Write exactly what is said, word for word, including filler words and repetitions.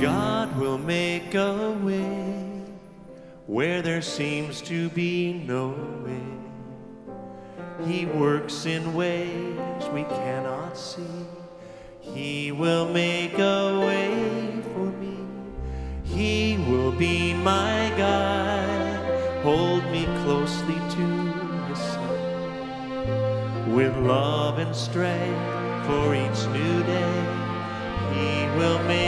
God will make a way where there seems to be no way. He works in ways we cannot see. He will make a way for me. He will be my guide, hold me closely to his side. With love and strength for each new day, he will make